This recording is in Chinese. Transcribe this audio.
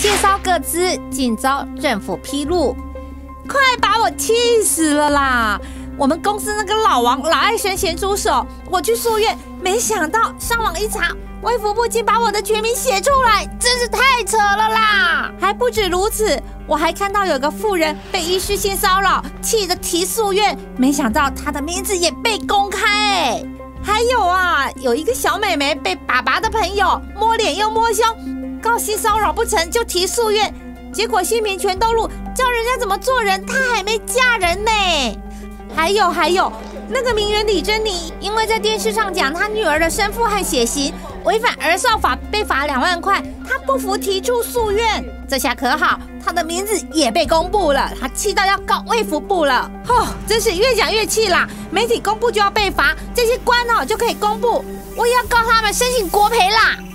性骚个资竟遭政府披露，快把我气死了啦！我们公司那个老王老爱伸咸猪手，我去诉愿，没想到上网一查，卫福部竟把我的全名写出来，真是太扯了啦！还不止如此，我还看到有个妇人被医师性骚扰，气得提诉愿，没想到她的名字也被公开。还有啊，有一个小妹妹被爸爸的朋友摸脸又摸胸，告性骚扰不成就提诉愿，结果姓名全都录，教人家怎么做人，她还没嫁人呢。还有，那个名媛李珍妮，因为在电视上讲她女儿的生父和血型违反儿少法，被罚2万块，她不服提出诉愿，这下可好，她的名字也被公布了，她气到要告卫福部了。真是越讲越气啦！媒体公布就要被罚，这些官就可以公布，我也要告他们申请国赔啦！